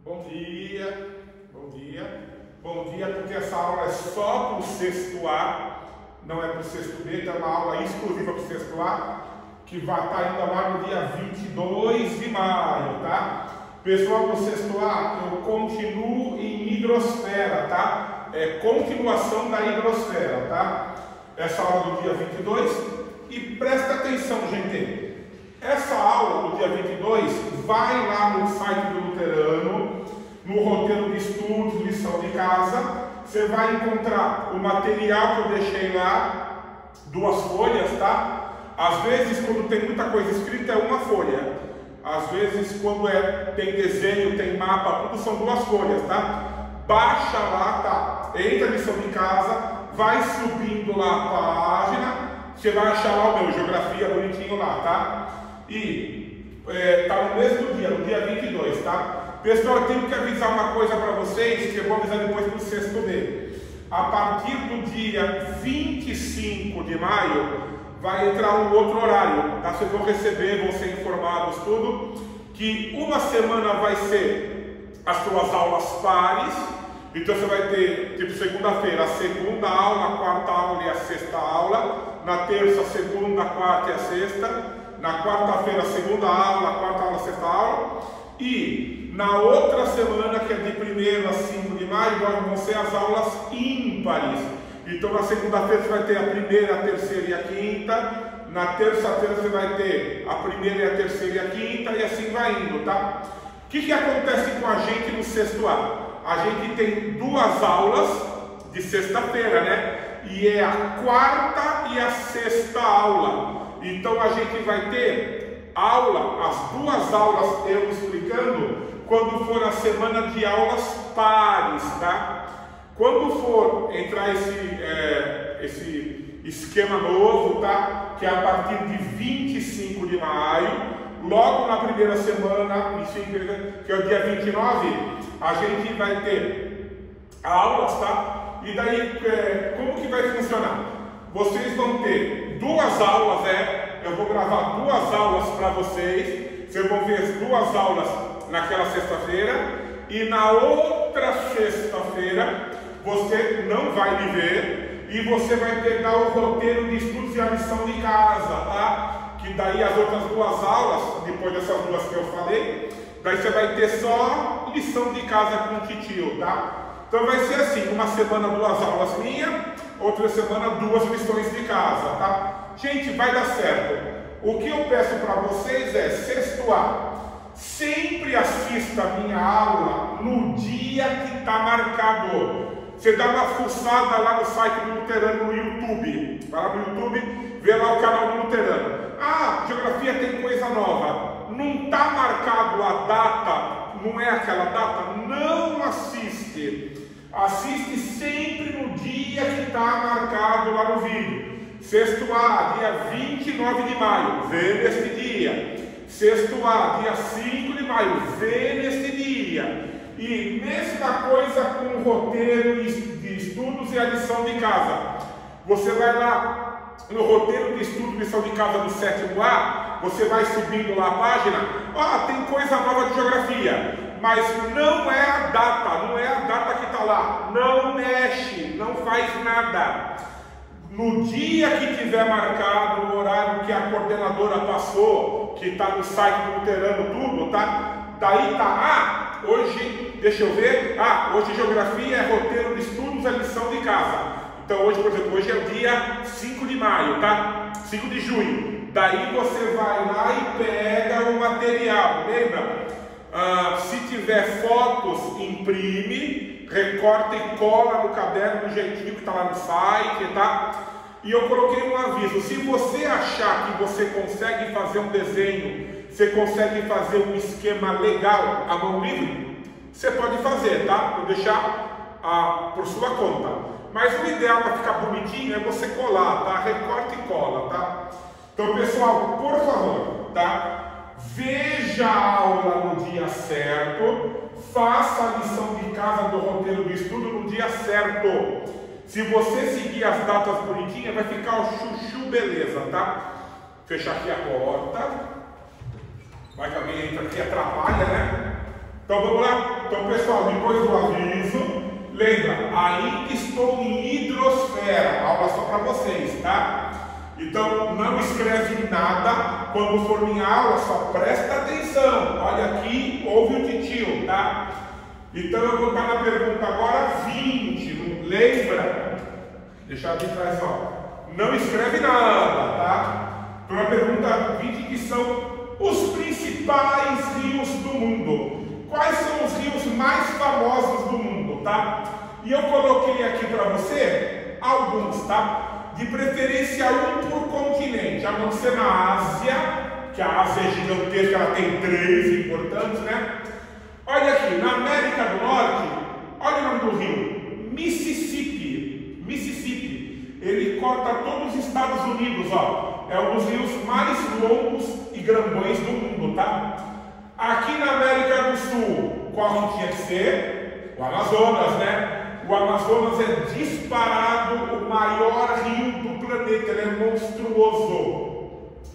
Bom dia, bom dia, bom dia, porque essa aula é só para o sexto A, não é para o sexto B, então é uma aula exclusiva para o sexto A, que vai estar ainda lá no dia 22 de maio, tá? Pessoal do sexto A, eu continuo em hidrosfera, tá? É continuação da hidrosfera, tá? Essa aula do dia 22, e presta atenção, gente. Essa aula do dia 22 vai lá no site do Luterano, no roteiro de estudos, lição de casa. Você vai encontrar o material que eu deixei lá, 2 folhas, tá? Às vezes, quando tem muita coisa escrita, é uma folha. Às vezes, quando tem desenho, tem mapa, tudo são 2 folhas, tá? Baixa lá, tá? Entra na lição de casa, vai subindo lá a página, você vai achar lá o meu, geografia bonitinho lá, tá? E tá no mesmo dia, no dia 22, tá? Pessoal, eu tenho que avisar uma coisa para vocês, que eu vou avisar depois no sexto D. A partir do dia 25 de maio, vai entrar um outro horário, tá? Vocês vão receber, vão ser informados tudo, que uma semana vai ser as suas aulas pares. Então você vai ter, tipo, segunda-feira, a segunda aula, a quarta aula e a sexta aula. Na terça, a segunda, a quarta e a sexta. Na quarta-feira, a segunda aula, a quarta aula, a sexta aula. E na outra semana, que é de 1º a 5 de maio, vão ser as aulas ímpares. Então na segunda-feira você vai ter a primeira, a terceira e a quinta. Na terça-feira você vai ter a primeira, a terceira e a quinta. E assim vai indo, tá? O que acontece com a gente no sexto A? A gente tem 2 aulas de sexta-feira, né? E é a quarta e a sexta aula. Então a gente vai ter aula, as 2 aulas eu explicando, quando for a semana de aulas pares, tá? Quando for entrar esse esquema novo, tá? Que é a partir de 25 de maio, logo na primeira semana, que é o dia 29, a gente vai ter aulas, tá? E daí, como que vai funcionar? Vocês vão ter 2 aulas, eu vou gravar 2 aulas para vocês. Vocês vão ver as 2 aulas naquela sexta-feira. E na outra sexta-feira, você não vai me ver. E você vai pegar o roteiro de estudos e a lição de casa, tá? Que daí as outras 2 aulas, depois dessas 2 que eu falei, daí você vai ter só lição de casa com o titio, tá? Então vai ser assim, uma semana 2 aulas minhas, outra semana 2 lições de casa, tá? Gente, vai dar certo. O que eu peço para vocês é, sexto A, sempre assista a minha aula no dia que está marcado. Você dá uma fuçada lá no site do Luterano, no YouTube. Vai lá no YouTube, vê lá o canal do Luterano. Ah, geografia tem coisa nova. Não está marcado a data, não é aquela data, não assiste. Assiste sempre no dia que está marcado lá no vídeo. Sexto A, dia 29 de maio, vê neste dia. Sexto A, dia 5 de maio, vê neste dia. E mesma coisa com o roteiro de estudos e a lição de casa. Você vai lá no roteiro de estudo e lição de casa do sétimo A, você vai subindo lá a página, tem coisa nova de geografia. Mas não é a data, não é a data que está lá. Não mexe, não faz nada. No dia que tiver marcado, no horário que a coordenadora passou, que está no site do Luterano, tudo, tá? Daí tá, hoje, deixa eu ver, hoje geografia é roteiro de estudos, a lição de casa. Então hoje, por exemplo, hoje é o dia 5 de maio, tá? 5 de junho. Daí você vai lá e pega o material, lembra? Se tiver fotos, imprime, recorta e cola no caderno do jeitinho que está lá no site, tá? E eu coloquei um aviso: se você achar que você consegue fazer um desenho, você consegue fazer um esquema legal à mão livre, você pode fazer, tá? Vou deixar por sua conta. Mas o ideal para ficar bonitinho é você colar, tá? Recorta e cola, tá? Então, pessoal, por favor, tá? Veja a aula no dia certo, faça a lição de casa do roteiro do estudo no dia certo. Se você seguir as datas bonitinhas, vai ficar o chuchu beleza, tá? Fechar aqui a porta. Vai que alguém entra aqui e atrapalha, né? Então vamos lá. Então, pessoal, depois do aviso, lembra, ainda estou em hidrosfera, aula só para vocês, tá? Então, não escreve nada, quando for minha aula, só presta atenção. Olha aqui, ouve o titio, tá? Então, eu vou estar na pergunta agora 20, lembra? Deixa aqui atrás, ó. Não escreve nada, tá? Então, a pergunta 20, que são os principais rios do mundo. Quais são os rios mais famosos do mundo, tá? E eu coloquei aqui para você alguns, tá? De preferência um por continente. A não ser na Ásia, que a Ásia é gigantesca, ela tem 3 importantes, né? Olha aqui, na América do Norte, olha o nome do rio, Mississippi. Mississippi, ele corta todos os Estados Unidos, ó. É um dos rios mais longos e grandões do mundo, tá? Aqui na América do Sul, qual que tinha que ser? O Amazonas, né? O Amazonas é disparado o maior rio do planeta, ele é monstruoso.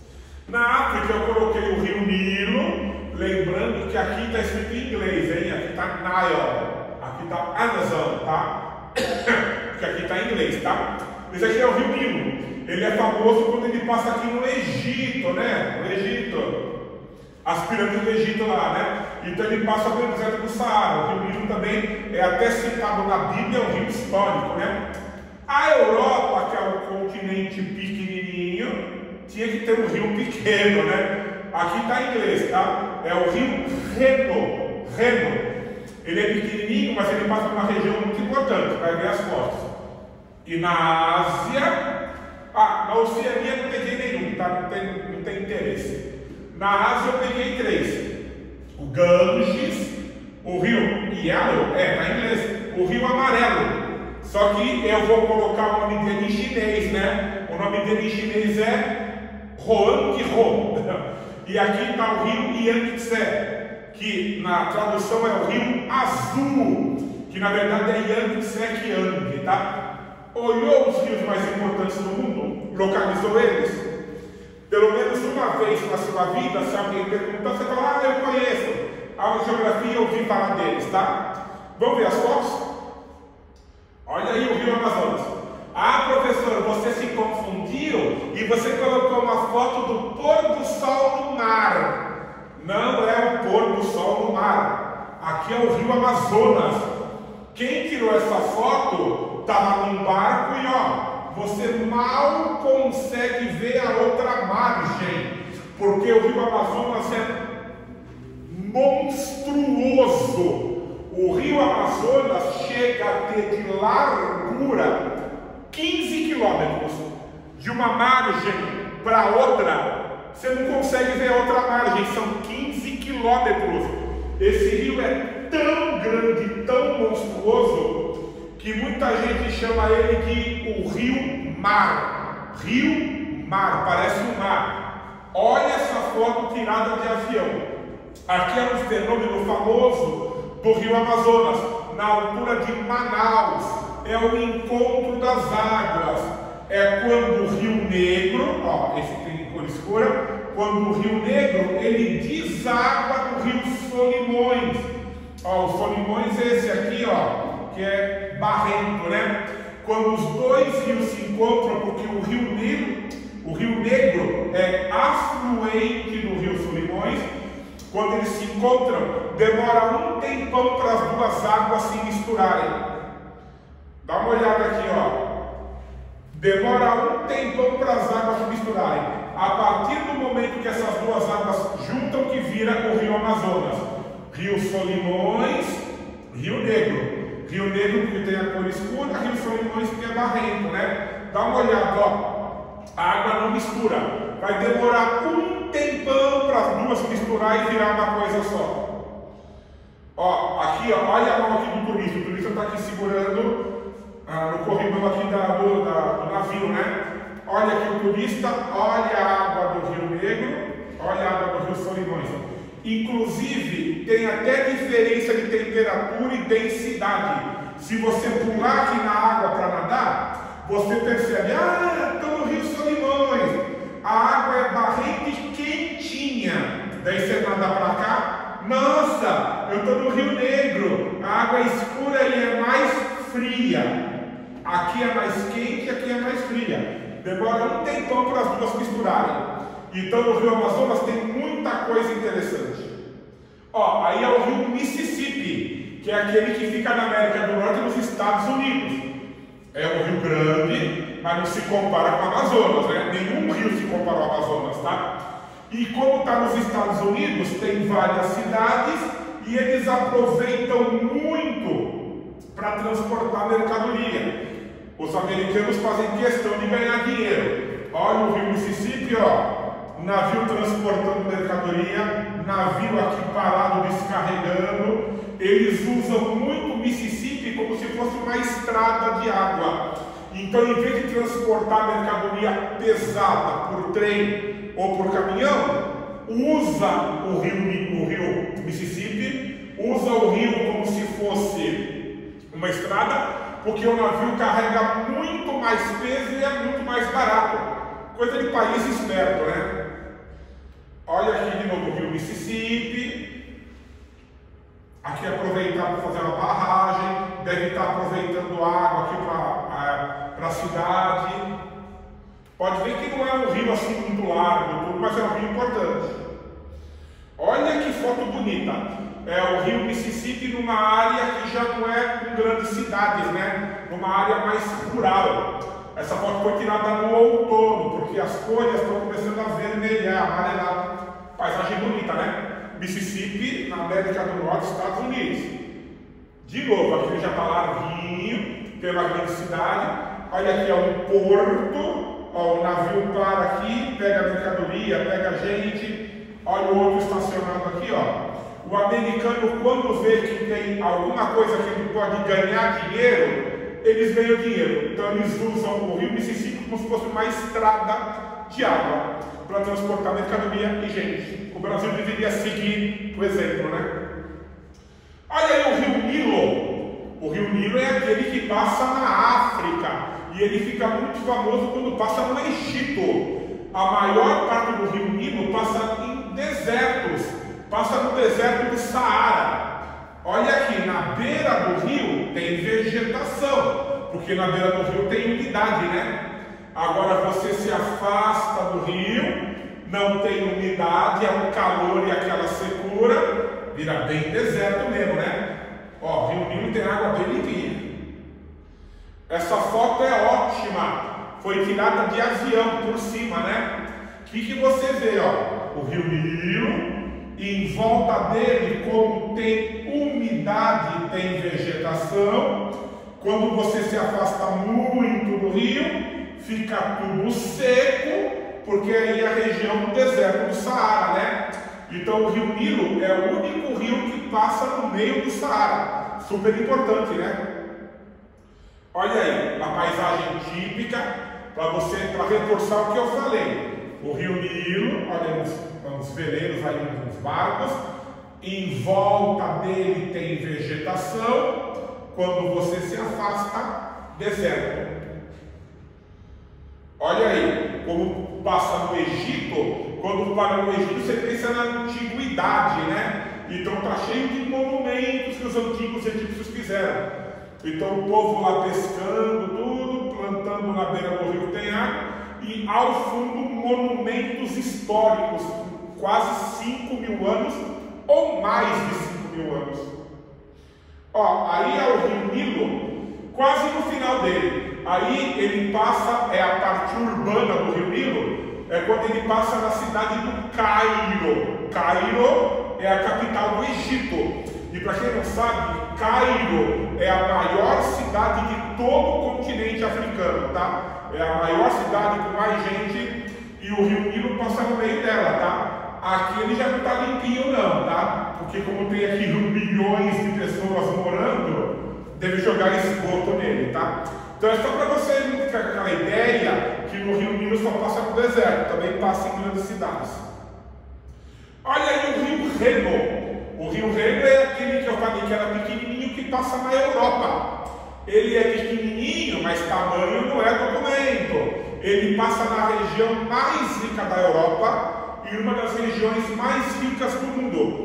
Na África eu coloquei o rio Nilo, lembrando que aqui está escrito em inglês, hein? Aqui está Nile, aqui está Amazon, tá? Porque aqui está em inglês, tá? Esse aqui é o rio Nilo. Ele é famoso quando ele passa aqui no Egito, né? No Egito. As pirâmides do Egito lá, né? Então ele passa pelo deserto do Saara. O rio Nilo também é até citado na Bíblia, é um rio histórico, né? A Europa, que é um continente pequenininho, tinha que ter um rio pequeno, né? Aqui está em inglês, tá? É o rio Reno. Reno. Ele é pequenininho, mas ele passa por uma região muito importante. Vai ver as fotos. E na Ásia, na Oceania não peguei nenhum, tá? Não tem interesse. Na Ásia eu peguei 3. O Ganges, o rio Yellow, tá em inglês, o rio Amarelo. Só que eu vou colocar o nome dele em chinês, né? O nome dele em chinês é Huanghe. E aqui está o rio Yangtze, que na tradução é o rio azul, que na verdade é Yangtze-Kiang, tá? Olhou os rios mais importantes do mundo, localizou eles. Pelo menos uma vez na sua vida, se alguém perguntar, você fala, eu conheço. A geografia eu ouvi falar deles, tá? Vamos ver as fotos? Olha aí o rio Amazonas. Professor, você se confundiu e você colocou uma foto do pôr do sol no mar. Não é o pôr do sol no mar. Aqui é o rio Amazonas. Quem tirou essa foto estava num barco e você mal consegue ver a outra margem, porque o rio Amazonas é monstruoso. O rio Amazonas chega a ter de largura 15 quilômetros. De uma margem para outra, você não consegue ver a outra margem, são 15 quilômetros. Esse rio é tão grande, tão monstruoso, que muita gente chama ele de o Rio Mar. Rio Mar, parece um mar. Olha essa foto tirada de avião. Aqui é um fenômeno famoso do Rio Amazonas, na altura de Manaus. É o encontro das águas. É quando o Rio Negro, esse tem cor escura, quando o Rio Negro, ele deságua no Rio Solimões. O Solimões é esse aqui, que é barrento, né? Quando os dois rios se encontram, porque o Rio Negro é afluente do Rio Solimões, quando eles se encontram, demora um tempão para as duas águas se misturarem. Dá uma olhada aqui, demora um tempão para as águas se misturarem. A partir do momento que essas duas águas juntam, que vira o Rio Amazonas. Rio Solimões, Rio Negro. Rio Negro porque tem a cor escura, Rio Solimões porque é barrento, né? Dá uma olhada, a água não mistura. Vai demorar um tempão para as duas misturar e virar uma coisa só. Aqui, olha a mão aqui do turista. O turista está aqui segurando no corrimão aqui do navio, né? Olha aqui o turista, olha a água do Rio Negro, olha a água do Rio Solimões. Inclusive, tem até diferença de temperatura e densidade. Se você pular aqui na água para nadar, você percebe, estou no Rio Solimões. A água é barrenta e quentinha. Daí você nada para cá, nossa, eu estou no Rio Negro, a água é escura e é mais fria. Aqui é mais quente, aqui é mais fria. Demora um tempão para as duas misturarem. Então no Rio Amazonas tem muita coisa interessante. Ó, aí é o Rio Mississippi, que é aquele que fica na América do Norte, nos Estados Unidos. É um rio grande, mas não se compara com o Amazonas, né? Nenhum rio se compara ao Amazonas, tá? E como está nos Estados Unidos, tem várias cidades e eles aproveitam muito para transportar mercadoria. Os americanos fazem questão de ganhar dinheiro. Olha o rio Mississippi, ó, navio transportando mercadoria, navio aqui parado descarregando. Eles usam muito o Mississippi como se fosse uma estrada de água. Então, em vez de transportar mercadoria pesada por trem ou por caminhão, usa o rio Mississippi, usa o rio como se fosse uma estrada, porque o navio carrega muito mais peso e é muito mais barato. Coisa de país esperto, né? Olha aqui de novo o rio Mississippi. Aqui aproveitar para fazer uma barragem, deve estar aproveitando água aqui para a cidade. Pode ver que não é um rio assim muito largo, tudo, mas é um rio importante. Olha que foto bonita. É o rio Mississippi numa área que já não é com grandes cidades, né? Numa área mais rural. Essa foto foi tirada no outono, porque as folhas estão começando a vermelhar, amarelar. Paisagem bonita, né? Mississippi, na América do Norte, Estados Unidos. De novo, aqui já está larguinho, tem uma grande cidade. Olha aqui, é um porto. Ó, o navio para aqui, pega a mercadoria, pega a gente. Olha o outro estacionado aqui, ó. O americano, quando vê que tem alguma coisa que ele pode ganhar dinheiro, eles ganham dinheiro. Então eles usam o rio Mississippi como se fosse uma estrada de água para transportar mercadoria e gente. O Brasil deveria seguir o exemplo, né? Olha aí o rio Nilo. O rio Nilo é aquele que passa na África e ele fica muito famoso quando passa no Egito. A maior parte do rio Nilo passa em desertos, passa no deserto do Saara. Olha aqui, na beira do rio tem vegetação, porque na beira do rio tem umidade, né? Agora você se afasta do rio, não tem umidade, é um calor e aquela secura, vira bem deserto mesmo, né? Ó, Rio Nilo tem água bem limpinha. Essa foto é ótima, foi tirada de avião por cima, né? O que você vê, ó? O Rio Nilo, e em volta dele, como tem umidade, tem vegetação. Quando você se afasta muito do rio, fica tudo seco, porque aí é a região do deserto do Saara, né? Então o Rio Nilo é o único rio que passa no meio do Saara. Super importante, né? Olha aí, a paisagem típica, para reforçar o que eu falei. O Rio Nilo, olha uns veleiros aí, uns barcos. Em volta dele tem vegetação. Quando você se afasta, deserto. Olha aí, como passa no Egito. Quando para no Egito, você pensa na antiguidade, né? Então está cheio de monumentos que os antigos egípcios fizeram. Então o povo lá pescando tudo, plantando na beira do rio tem água. E ao fundo monumentos históricos, com quase 5.000 anos ou mais de 5.000 anos. Ó, aí é o Rio Nilo, quase no final dele. Aí ele passa, é a parte urbana do Rio Nilo, é quando ele passa na cidade do Cairo. Cairo é a capital do Egito. E para quem não sabe, Cairo é a maior cidade de todo o continente africano, tá? É a maior cidade com mais gente e o Rio Nilo passa no meio dela, tá? Aqui ele já não está limpinho não, tá? Porque como tem aqui milhões de pessoas morando, deve jogar esgoto nele, tá? Então é só para você ficar com aquela ideia que no Rio Nilo só passa no deserto, também passa em grandes cidades. Olha aí o Rio Reno. O Rio Reno é aquele que eu falei que era pequenininho que passa na Europa. Ele é pequenininho, mas tamanho não é documento. Ele passa na região mais rica da Europa e uma das regiões mais ricas do mundo.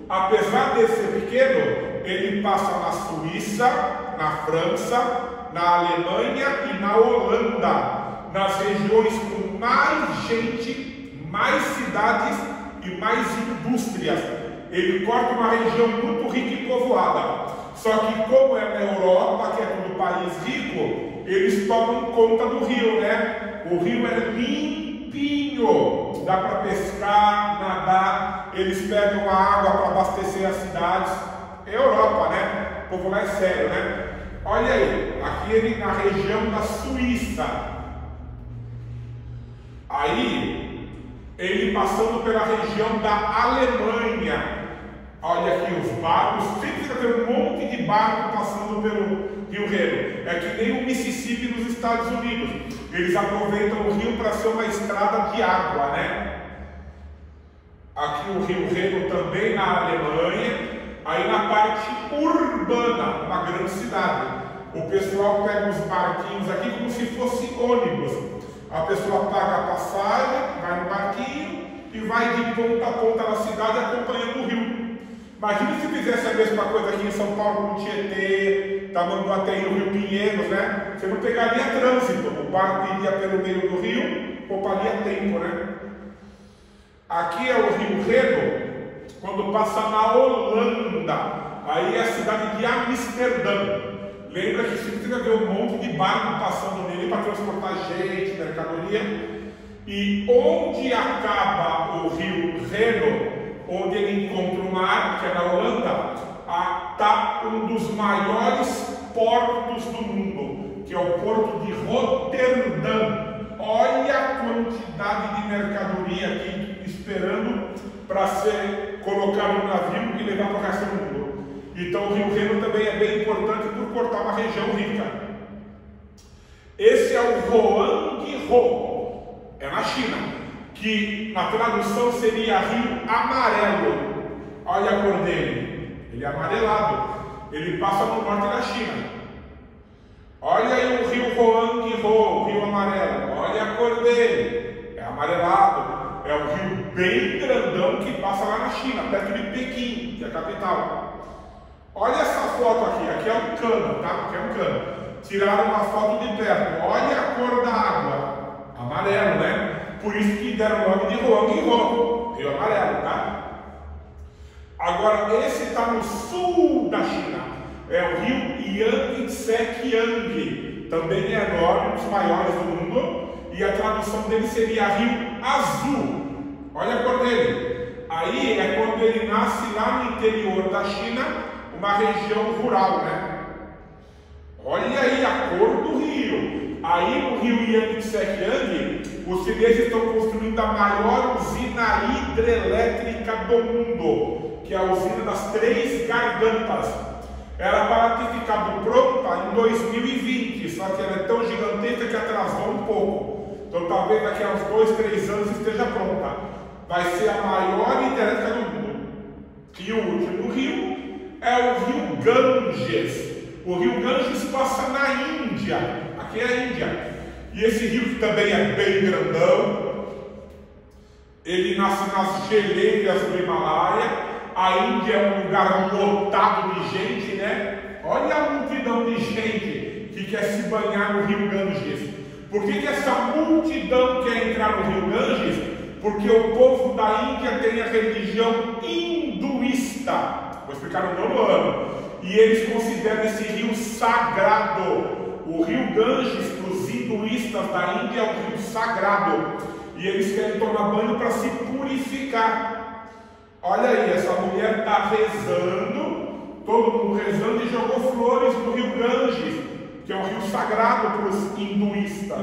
apesar de ser pequeno, ele passa na Suíça, na França, na Alemanha e na Holanda, nas regiões com mais gente, mais cidades e mais indústrias. Ele corta uma região muito rica e povoada. Só que como é na Europa, que é todo país rico, eles tomam conta do rio, né? O rio é limpinho, dá para pescar, nadar, eles pegam a água para abastecer as cidades. É Europa, né? O povo lá é sério, né? Olha aí, aqui ele na região da Suíça. Aí, ele passando pela região da Alemanha. Olha aqui os barcos, sempre vai ter um monte de barco passando pelo Rio Reno. É que nem o Mississippi nos Estados Unidos. Eles aproveitam o rio para ser uma estrada de água, né? Aqui o Rio Reno também na Alemanha. Aí na parte urbana, uma grande cidade, o pessoal pega os barquinhos aqui como se fosse ônibus. A pessoa paga a passagem, vai no barquinho e vai de ponta a ponta na cidade acompanhando o rio. Imagina se fizesse a mesma coisa aqui em São Paulo com o Tietê, Tamanduateí, no Rio Pinheiros, né? Você não pegaria trânsito, o barco iria pelo meio do rio, pouparia tempo, né? Aqui é o Rio Reno, quando passa na Holanda, aí é a cidade de Amsterdã. Lembra que sempre vai ver um monte de barco passando nele para transportar gente, mercadoria. E onde acaba o Rio Reno, onde ele encontra o mar, que é na Holanda, está um dos maiores portos do mundo, que é o porto de Roterdã. Olha a quantidade de mercadoria aqui esperando para ser colocado no navio e levar para o resto do mundo. Então o Rio Reno também é bem importante por cortar uma região rica. Esse é o Huanghe, é na China, que na tradução seria Rio Amarelo. Olha a cor dele, ele é amarelado, ele passa no norte da China. Olha aí o Rio Huanghe, o Rio Amarelo, olha a cor dele, é amarelado. É um rio bem grandão que passa lá na China, perto de Pequim, que é a capital. Olha essa foto aqui, aqui é um cano, tá? Aqui é um cano. Tiraram uma foto de perto, olha a cor da água, amarelo, né? Por isso que deram o nome de Huanghe, rio amarelo, tá? Agora, esse está no sul da China, é o rio Yangtze-Kiang, também é enorme, um dos maiores do mundo, e a tradução dele seria Rio Azul. Olha a cor dele. Aí é quando ele nasce lá no interior da China, uma região rural, né? Olha aí a cor do rio. Aí no rio Yangtze-Kiang, os chineses estão construindo a maior usina hidrelétrica do mundo, que é a usina das Três Gargantas. Era para ter ficado pronta em 2020, só que ela é tão gigantesca que atrasou um pouco. Então talvez daqui a uns 2, 3 anos esteja pronta. Vai ser a maior hidrelétrica do mundo. E o último rio é o rio Ganges. O rio Ganges passa na Índia. Aqui é a Índia. E esse rio que também é bem grandão. Ele nasce nas geleiras do Himalaia. A Índia é um lugar lotado de gente, né? Olha a multidão de gente que quer se banhar no rio Ganges. Por que essa multidão quer entrar no rio Ganges? Porque o povo da Índia tem a religião hinduísta. Vou explicar no nono ano. E eles consideram esse rio sagrado. O rio Ganges, para os hinduístas da Índia, é um rio sagrado. E eles querem tomar banho para se purificar. Olha aí, essa mulher está rezando, todo mundo rezando, e jogou flores no rio Ganges, que é um rio sagrado para os hinduístas.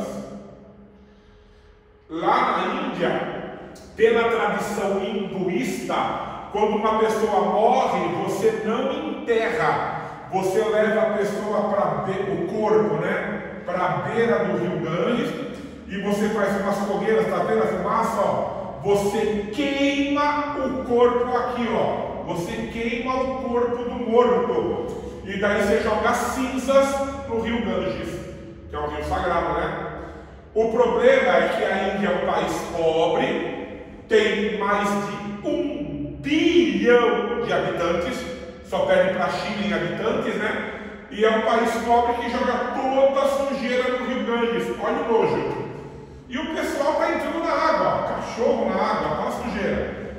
Lá na Índia, pela tradição hinduísta, quando uma pessoa morre, você não enterra, você leva a pessoa para o corpo, né, para a beira do rio Ganges, e você faz umas fogueiras, está vendo a fumaça, ó? Você queima o corpo aqui, ó. Você queima o corpo do morto. E daí você joga cinzas no rio Ganges, que é um rio sagrado, né? O problema é que a Índia é um país pobre, tem mais de 1 bilhão de habitantes, só perde para a China em habitantes, né? E é um país pobre que joga toda a sujeira no Rio Ganges. Olha o nojo. E o pessoal está entrando na água, cachorro na água, aquela sujeira.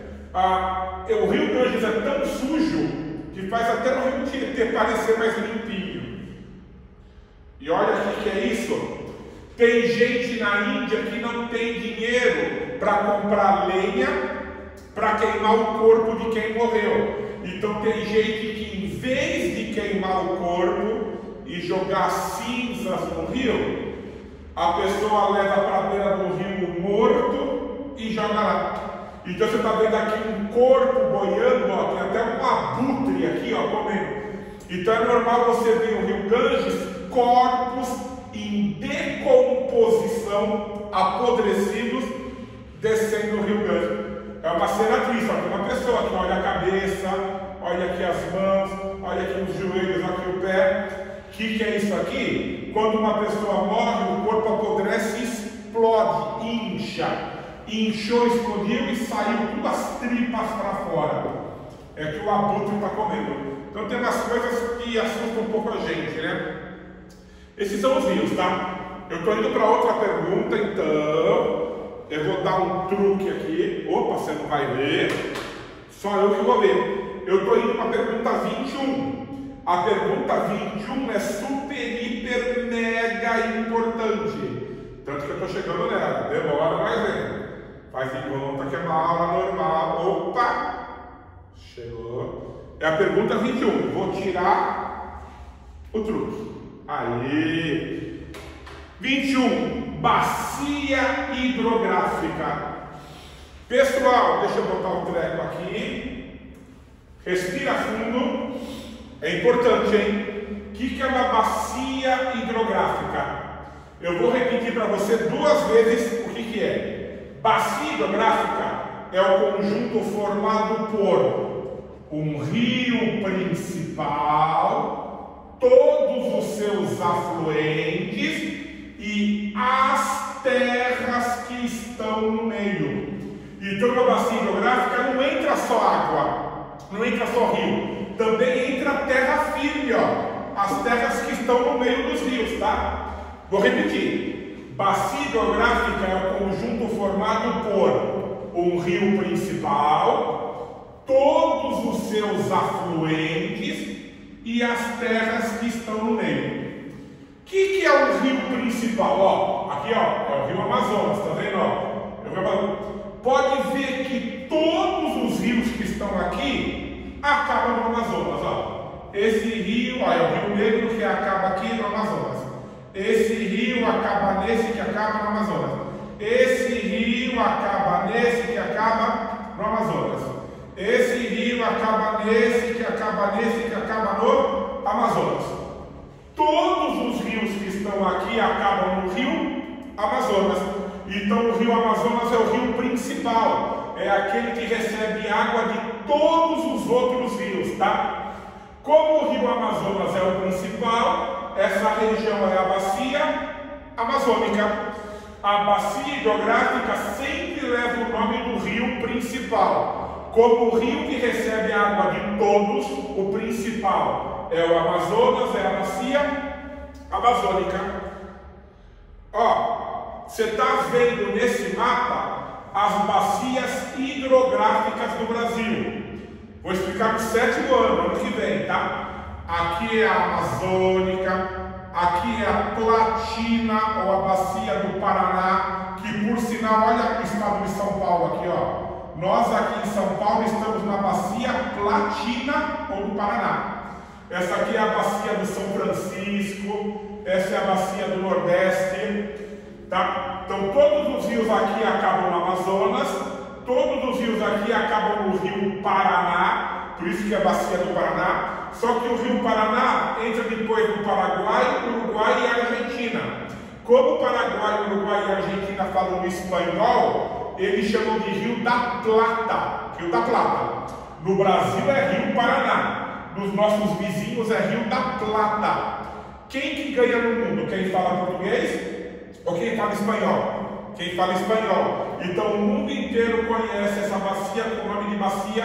O Rio Ganges é tão sujo que faz até o Rio Tietê parecer mais limpinho. E olha o que é isso. Tem gente na Índia que não tem dinheiro para comprar lenha para queimar o corpo de quem morreu. Então tem gente que, em vez de queimar o corpo e jogar cinzas no rio, a pessoa leva para a beira do rio morto e joga lá. Então você está vendo aqui um corpo boiando, ó, tem até um abutre aqui, ó, comendo. Então é normal você ver o Rio Ganges, corpos em decomposição, apodrecidos, descendo o Rio Ganges. É uma cena triste, ó, tem uma pessoa que olha a cabeça, olha aqui as mãos, olha aqui os joelhos, aqui o pé. O que é isso aqui? Quando uma pessoa morre, o corpo apodrece e explode, incha. Inchou, explodiu e saiu todas as tripas para fora. É que o abutre está comendo. Então tem umas coisas que assustam um pouco a gente, né? Esses são os rios, tá? Eu estou indo para outra pergunta, então eu vou dar um truque aqui. Opa, você não vai ver. Só eu que vou ver. Eu estou indo para a pergunta 21. A pergunta 21 é super, hiper, mega importante. Tanto que eu estou chegando nela. Demora, mas vem. Faz de conta que é uma aula normal. Opa! Chegou. É a pergunta 21. Vou tirar o truque. Aí. 21. Bacia hidrográfica. Pessoal, deixa eu botar o treco aqui. Respira fundo. É importante, hein? O que é uma bacia hidrográfica? Eu vou repetir para você 2 vezes o que é. Bacia hidrográfica é o conjunto formado por um rio principal, todos os seus afluentes e as terras que estão no meio. Então, na bacia hidrográfica não entra só água, não entra só rio, também entra terra firme, ó, as terras que estão no meio dos rios, tá? Vou repetir. Bacia hidrográfica é o conjunto formado por um rio principal, todos os seus afluentes e as terras que estão no meio. O que é o rio principal? Ó, aqui ó, é o rio Amazonas, tá vendo? Ó? Pode ver que todos os rios que estão aqui acabam no Amazonas. Ó. Esse rio, ó, é o Rio Negro que acaba aqui no Amazonas. Esse rio acaba nesse que acaba no Amazonas. Esse rio acaba nesse que acaba no Amazonas. Esse rio acaba nesse que acaba nesse que acaba no Amazonas. Todos os rios que estão aqui acabam no rio Amazonas. Então o rio Amazonas é o rio principal. É aquele que recebe água de todos os outros rios, tá? Como o rio Amazonas é o principal, essa região é a bacia amazônica. A bacia hidrográfica sempre leva o nome do rio principal. Como o rio que recebe a água de todos, o principal é o Amazonas, é a bacia amazônica. Ó, você está vendo nesse mapa as bacias hidrográficas do Brasil. Vou explicar no 7º ano que vem, tá? Aqui é a Amazônica, aqui é a Platina ou a Bacia do Paraná, que por sinal, olha o estado de São Paulo aqui, ó. Nós aqui em São Paulo estamos na Bacia Platina ou do Paraná. Essa aqui é a Bacia do São Francisco, essa é a Bacia do Nordeste, tá? Então todos os rios aqui acabam no Amazonas, todos os rios aqui acabam no Rio Paraná, por isso que é a Bacia do Paraná. Só que o Rio Paraná entra depois do Paraguai, Uruguai e Argentina. Como o Paraguai, Uruguai e Argentina falam espanhol, eles chamam de Rio da Plata. Rio da Plata. No Brasil é Rio Paraná. Nos nossos vizinhos é Rio da Plata. Quem que ganha no mundo? Quem fala português ou quem fala espanhol? Quem fala espanhol. Então o mundo inteiro conhece essa bacia com o nome de Bacia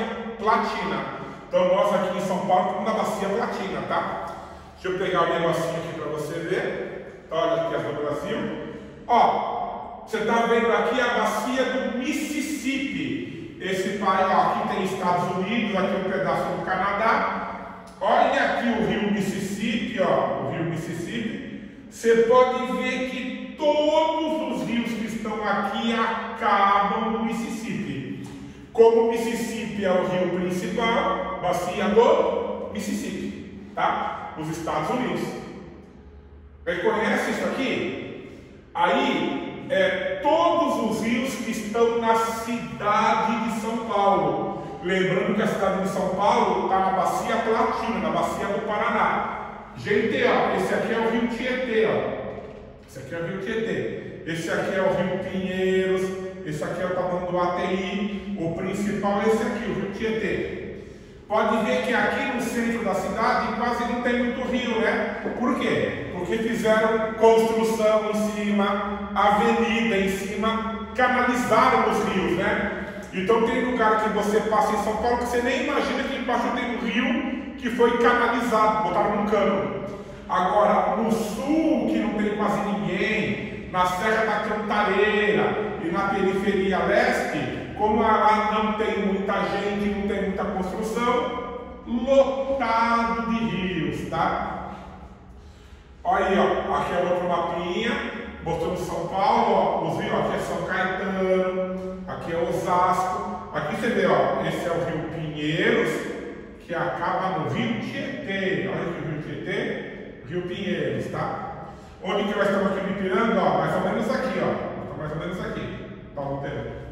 platina. Então nós aqui em São Paulo estamos na bacia platina, tá? Deixa eu pegar o negocinho aqui para você ver. Olha aqui as do Brasil. Ó, você está vendo aqui a bacia do Mississippi. Esse país, ó, aqui tem Estados Unidos, aqui um pedaço do Canadá. Olha aqui o rio Mississippi, ó, o rio Mississippi. Você pode ver que todos os rios que estão aqui acabam no Mississippi. Como o Mississippi é o rio principal, bacia do Mississippi, tá? Nos Estados Unidos. Reconhece isso aqui? Aí, todos os rios que estão na cidade de São Paulo. Lembrando que a cidade de São Paulo está na bacia platina, na bacia do Paraná. Gente, ó, esse aqui é o rio Tietê, ó. Esse aqui é o rio Tietê. Esse aqui é o rio Pinheiros. Esse aqui é o tamanho do ATI. O principal é esse aqui, o rio Tietê. Pode ver que aqui no centro da cidade quase não tem muito rio, né? Por quê? Porque fizeram construção em cima, avenida em cima, canalizaram os rios, né? Então tem lugar que você passa em São Paulo que você nem imagina que embaixo tem um rio que foi canalizado, botaram num cano. Agora, no sul, que não tem quase ninguém, na Serra da Cantareira e na periferia leste, como lá não tem muita gente, não tem muita construção, lotado de rios, tá? Olha aí, ó, aqui é outro mapinha, mostrando São Paulo, ó, os rios, aqui é São Caetano, aqui é Osasco, aqui você vê, ó, esse é o rio Pinheiros, que acaba no rio Tietê, olha aqui o rio Tietê, rio Pinheiros, tá? Onde que nós estamos aqui no Ipiranga, ó, mais ou menos aqui, ó, mais ou menos aqui, tá vendo?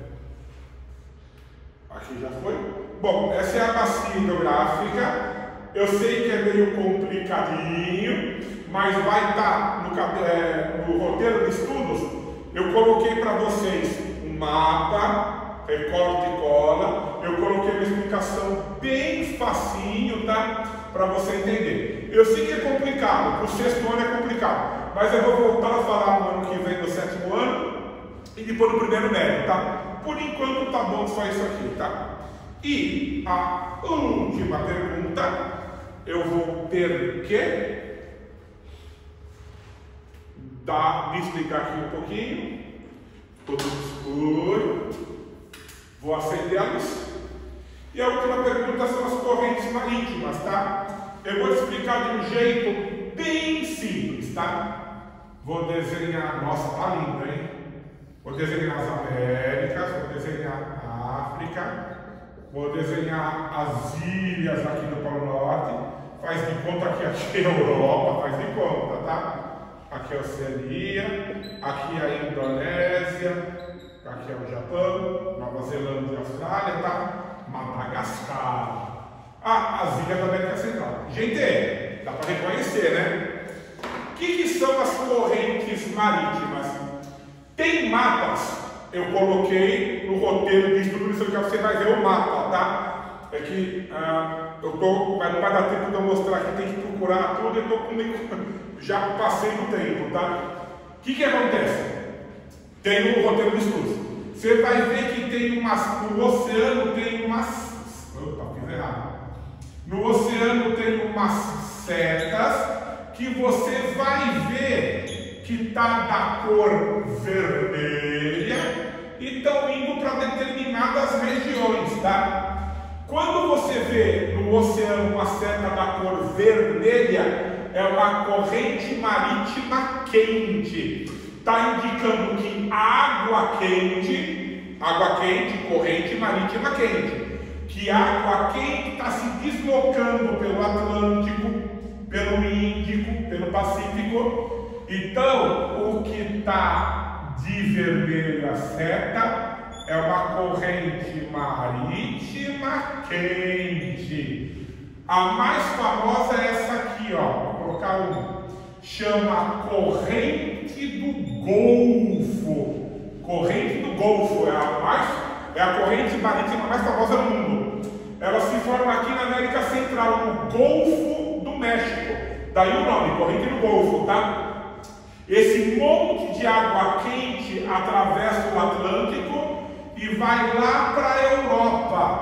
Aqui já foi. Bom, essa é a bacia hidrográfica. Eu sei que é meio complicadinho, mas vai estar no roteiro de estudos. Eu coloquei para vocês um mapa, recorte e cola. Eu coloquei uma explicação bem facinho, tá? Para você entender. Eu sei que é complicado, para o sexto ano é complicado, mas eu vou voltar a falar no ano que vem do sétimo ano e depois no primeiro médio, tá? Por enquanto tá bom só isso aqui, tá? E a última pergunta, eu vou ter que desligar aqui um pouquinho, tudo escuro, vou acender a luz. E a última pergunta são as correntes marítimas, tá? Eu vou te explicar de um jeito bem simples, tá? Vou desenhar, nossa, tá lindo, hein? Vou desenhar as Américas, vou desenhar a África, vou desenhar as ilhas aqui do Polo Norte. Faz de conta que aqui é a Europa, faz de conta, tá? Aqui é a Oceania, aqui é a Indonésia, aqui é o Japão, Nova Zelândia e Austrália, tá? Madagascar. As ilhas da América Central. Gente, dá para reconhecer, né? O que são as correntes marítimas? Tem mapas, eu coloquei no roteiro de estudo, isso que você vai ver o mapa, tá? É que não vai dar tempo de eu mostrar aqui, tem que procurar tudo, eu estou comigo, já passei do tempo, tá? O que acontece? Tem no roteiro de estudos. Você vai ver que tem no oceano tem umas. Opa, fiz errado. No oceano tem umas setas que você vai ver que está da cor vermelha e estão indo para determinadas regiões, tá? Quando você vê no oceano uma seta da cor vermelha, é uma corrente marítima quente. Está indicando que água quente, corrente marítima quente, que a água quente está se deslocando pelo Atlântico, pelo Índico, pelo Pacífico. Então, o que está de vermelho a seta é uma corrente marítima quente. A mais famosa é essa aqui, ó. Vou colocar uma. Chama Corrente do Golfo. Corrente do Golfo é a corrente marítima mais famosa do mundo. Ela se forma aqui na América Central, no Golfo do México. Daí o nome, Corrente do Golfo, tá? Esse monte de água quente atravessa o Atlântico e vai lá para a Europa.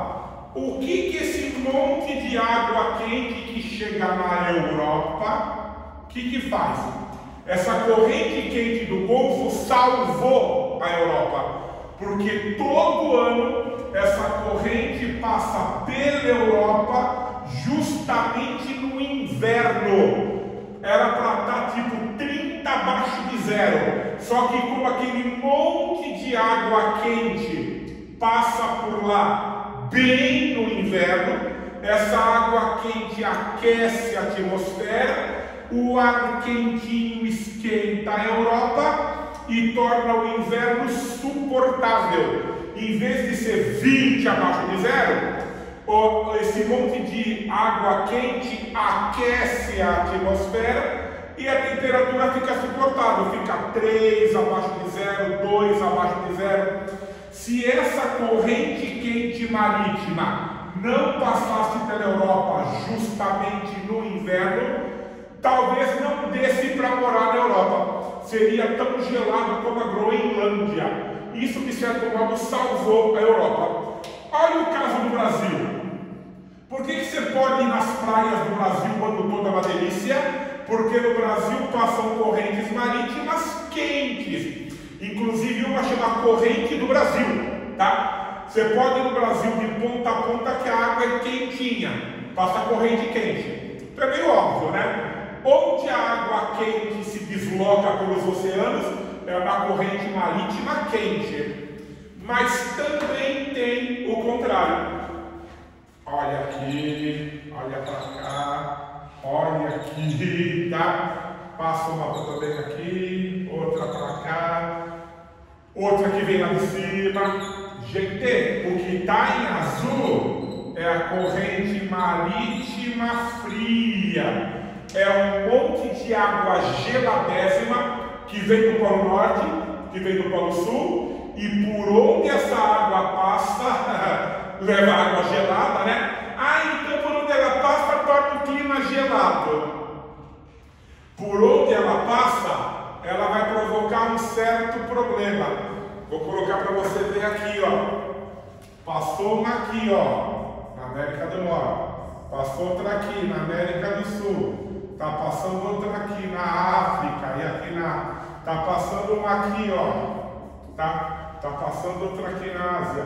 o que esse monte de água quente que chega na Europa, o que faz? Essa corrente quente do Golfo salvou a Europa, porque todo ano essa corrente passa pela Europa justamente no inverno. Era para estar tipo 30 abaixo de zero, só que como aquele monte de água quente passa por lá bem no inverno, essa água quente aquece a atmosfera, o ar quentinho esquenta a Europa e torna o inverno suportável. Em vez de ser 20 abaixo de zero, esse monte de água quente aquece a atmosfera e a temperatura fica suportável, fica 3 abaixo de zero, 2 abaixo de zero. Se essa corrente quente marítima não passasse pela Europa justamente no inverno, talvez não desse para morar na Europa. Seria tão gelado como a Groenlândia. Isso, de certo modo, salvou a Europa. Olha o caso do Brasil. Por que você pode ir nas praias do Brasil quando toda uma delícia? Porque no Brasil passam correntes marítimas quentes. Inclusive uma chama Corrente do Brasil, tá? Você pode ir no Brasil de ponta a ponta que a água é quentinha. Passa corrente quente. Então é meio óbvio, né? Onde a água quente se desloca pelos oceanos é na corrente marítima quente. Mas também tem o contrário. Olha aqui, olha para cá, olha aqui, tá? Passa uma também aqui, outra para cá, outra que vem lá de cima. Gente, o que está em azul é a corrente marítima fria. É um monte de água geladésima que vem do Polo Norte, que vem do Polo Sul, e por onde essa água passa, leva água gelada, né? Então por onde ela passa, torna o clima gelado. Por onde ela passa, ela vai provocar um certo problema. Vou colocar para você ver aqui, ó. Passou uma aqui, ó, na América do Norte. Passou outra aqui, na América do Sul. Tá passando outra aqui na África e aqui tá passando uma aqui, ó. Tá passando outra aqui na Ásia.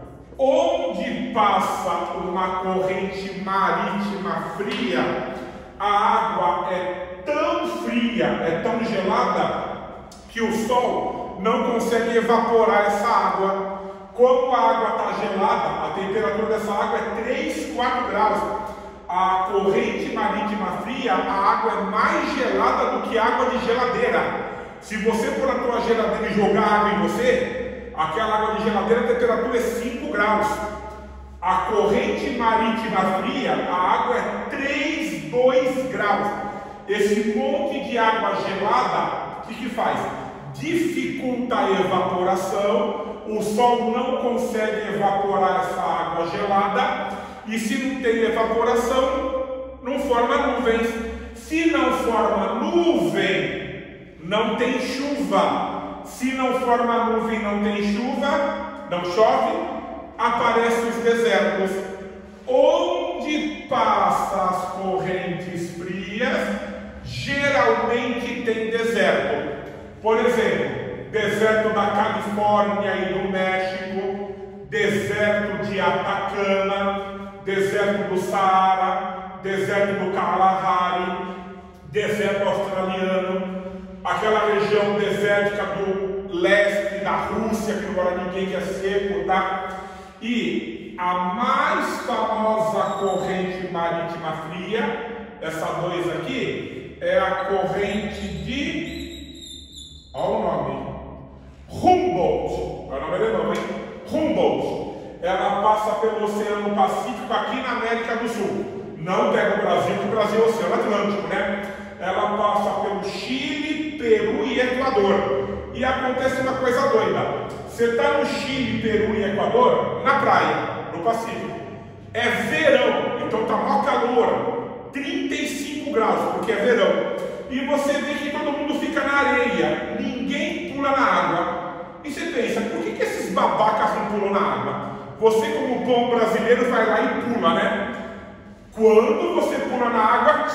Onde passa uma corrente marítima fria, a água é tão fria, é tão gelada, que o sol não consegue evaporar essa água. Como a água está gelada, a temperatura dessa água é 3, 4 graus. A corrente marítima fria, a água é mais gelada do que água de geladeira. Se você pôr a tua geladeira e jogar água em você, aquela água de geladeira, a temperatura é 5 graus. A corrente marítima fria, a água é 3, 2 graus. Esse monte de água gelada, o que faz? Dificulta a evaporação. O sol não consegue evaporar essa água gelada. E se não tem evaporação, não forma nuvens. Se não forma nuvem, não tem chuva. Se não forma nuvem, não tem chuva, não chove, aparecem os desertos. Onde passam as correntes frias, geralmente tem deserto. Por exemplo, deserto da Califórnia e do México, deserto de Atacama, deserto do Saara, deserto do Kalahari, deserto australiano, aquela região desértica do leste da Rússia, que não mora ninguém, que é seco, tá? E a mais famosa corrente marítima fria, essa 2 aqui, é a corrente de... olha o nome, Humboldt, é o nome alemão, hein? Humboldt. Ela passa pelo Oceano Pacífico aqui na América do Sul. Não pega o Brasil, porque o Brasil é o Oceano Atlântico, né? Ela passa pelo Chile, Peru e Equador. E acontece uma coisa doida. Você está no Chile, Peru e Equador, na praia, no Pacífico. É verão, então está maior calor, 35 graus, porque é verão. E você vê que todo mundo fica na areia, ninguém pula na água. E você pensa, por que esses babacas não pulam na água? Você, como bom brasileiro, vai lá e pula, né? Quando você pula na água,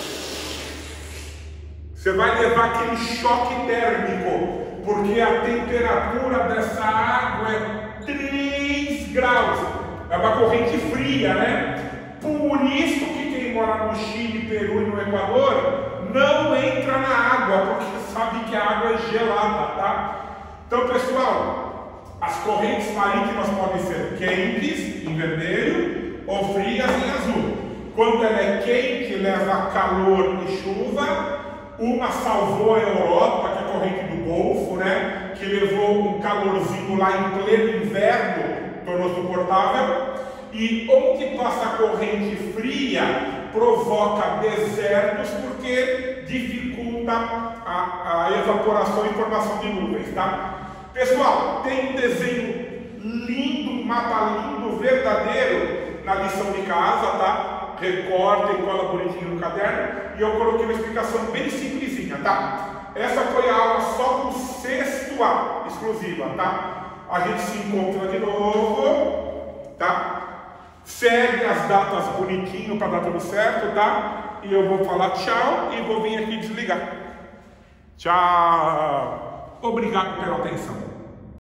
você vai levar aquele choque térmico, porque a temperatura dessa água é 3 graus. É uma corrente fria, né? Por isso que quem mora no Chile, Peru e no Equador não entra na água, porque sabe que a água é gelada, tá? Então, pessoal, as correntes marítimas podem ser quentes, em vermelho, ou frias, em azul. Quando ela é quente, leva calor e chuva. Uma salvou a Europa, que é a corrente do Golfo, né? Que levou um calorzinho lá em pleno inverno, tornou suportável. E onde passa a corrente fria, provoca desertos, porque dificulta a evaporação e formação de nuvens, tá? Pessoal, tem um desenho lindo, um mapa lindo, verdadeiro, na lição de casa, tá? Recorta e cola bonitinho no caderno, e eu coloquei uma explicação bem simplesinha, tá? Essa foi a aula só do 6º A, exclusiva, tá? A gente se encontra de novo, tá? Segue as datas bonitinho para dar tudo certo, tá? E eu vou falar tchau e vou vir aqui desligar. Tchau! Obrigado pela atenção.